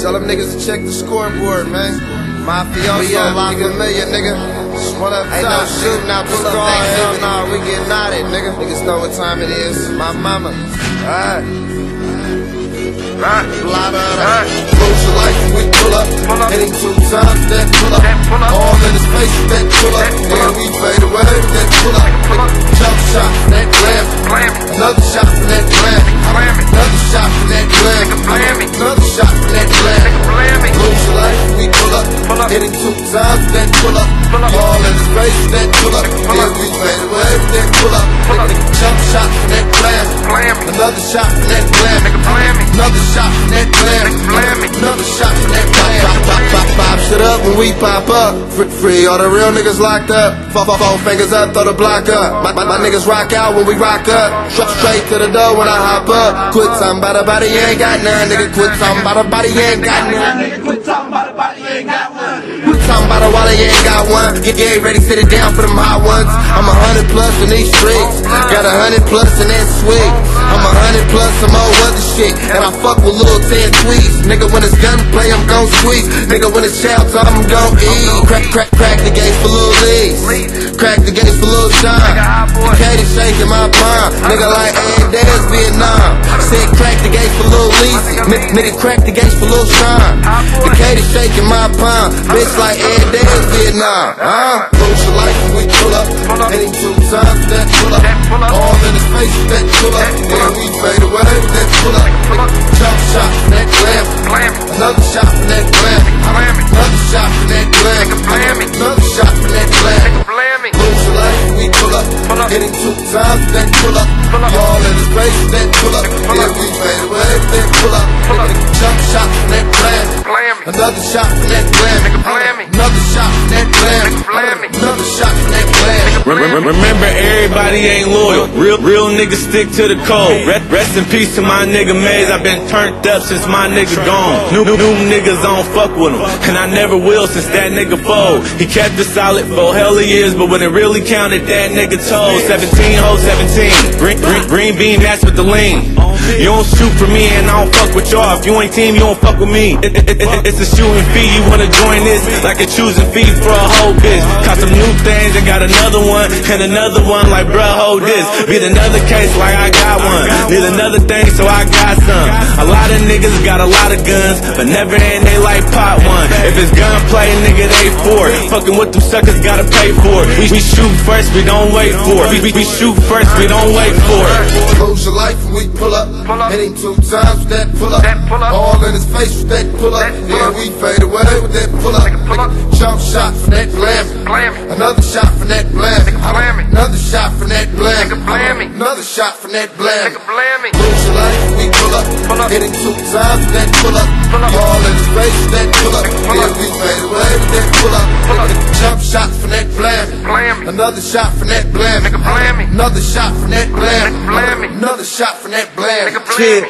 Tell them niggas to check the scoreboard, man. Mafioso, La Familia, nigga. What up, ain't no shooting out the score. Hell nah, we getting out it, nigga. Niggas know what time it is. My mama. Alright. Close your life when we pull up. Hitting 2 times, that pull up. All in his face, that pull up. And we fade away, that pull up. Jump shot from that glam. Another shot from that glam. Another shot from that glam. Another shot from that glam. Close your life when we pull up. Hitting 2 times, that pull up. All in his face, that pull up. And we fade away, that pull up. Jump shot from that glam. Another shot from that glam. Another shot from that glam. Another shot from that glam. Pop shit up when we pop up. Free all the real niggas locked up. Four fingers up, throw the block up. My niggas rock out when we rock up. Straight to the door when I hop up. Quit talking about a body, you ain't got none. Nigga, quit talking about a body, you ain't got none. Nigga, quit talking about a body, you ain't got one. Quit talking about a wallet, you ain't got one. Get ready, sit it down for them hot ones. I'm 100 plus in these streets. Got 100 plus in that sweet. I'm 100 plus some old other shit. And I fuck with little 10 tweets. Nigga, when it's gunplay, I'm gon' squeeze. Nigga, when it's chow time, I'm gon' eat. Crack the gates for Lil Lee's. Crack the gates for Lil John. Katie shaking my palm. Nigga like Andes, Vietnam. Said crack the gates for Lil Lee's. Nigga, crack the gates for Lil Sean. The Katie shaking my palm. Bitch like Andes, Vietnam. Close your life when we pull up. Hitting 2 times, that pull up. All in his face, that pull up. And we fade away, that pull up. Jump shot from that glam. Another shot from that glam. Another shot from that glam. Another shot from that glam. Close your life when we pull up. Hitting 2 times, that pull up. All in his face, that pull up. And we fade away, that pull up. Jump shot from that glam. Another shot from that glam. Another shot from that glam. Another shot from that glam. Remember, everybody ain't loyal. Real niggas stick to the code. Rest in peace to my nigga Maze. I've been turned up since my nigga gone. New niggas don't fuck with him, and I never will since that nigga fold. He kept it solid for hell of years, but when it really counted, that nigga told. 17 hoes, 17. Green bean match with the lean. You don't shoot for me, and I don't fuck with y'all. If you ain't team, you don't fuck with me. It's a shooting fee. You wanna join this? Like a choosing fee for a whole bitch. Caught some new things and got another one, and another one. Like bruh, hold this. Beat another case like I got one. Need another thing, so I got some. A lot of niggas got a lot of guns, but never in they life pot one. If it's gunplay, nigga, they for it. Fucking with them suckers, gotta pay for it. We shoot first, we don't wait for it. We shoot first, we don't wait for it. Close your life when we pull up. Hitting 2 times with that pull up. All in his face with that pull up. Yeah, we fade away with that pull up. Jump shot from that glam. Another shot from that glam. Another shot from that glam. Another shot from that glam. Close your life when we pull up. Hitting 2 times with that pull up. All in his face with that pull up. Yeah, we fade away with that pull up. Jump shot from that glam. Another shot from that glam. Another shot from that glam. Another shot from that glam. Kid,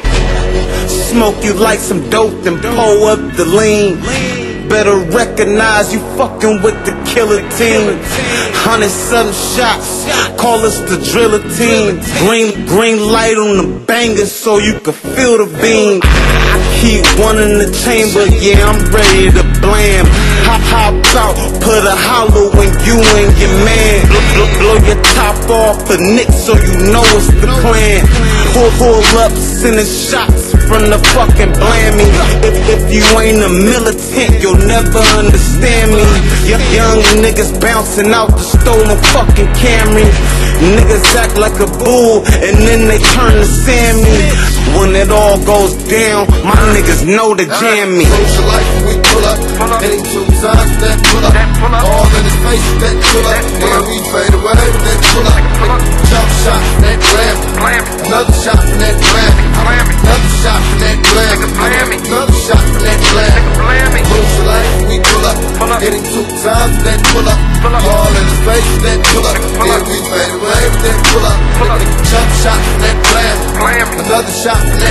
smoke you like some dope, then pull up the lean. Better recognize you fucking with the killer team. 100-something shots, call us the driller team. Green light on the banger so you can feel the beam. Keep one in the chamber, yeah, I'm ready to blam. Hop out, put a hollow in you and your man. Blow your top off the Nick so you know it's the plan. Pull up, sending shots from the fucking blammy. If you ain't a militant, you'll never understand me. Young niggas bouncing out the stolen fucking Camry. Niggas act like a bull and then they turn to Sammy. When it all goes down, my niggas know to jam me. Close your life when we pull up. Hitting 2 times with that pull up. All in his face with that pull up. And we fade away with that pull up. Jump shot from that glam. Another shot from that glam. Another shot from that glam. Another shot from that glam. Close your life when we pull up. Hitting 2 times with that pull up. All in his face with that pull up. And we fade away with that pull up. Jump shot from that glam. Another shot from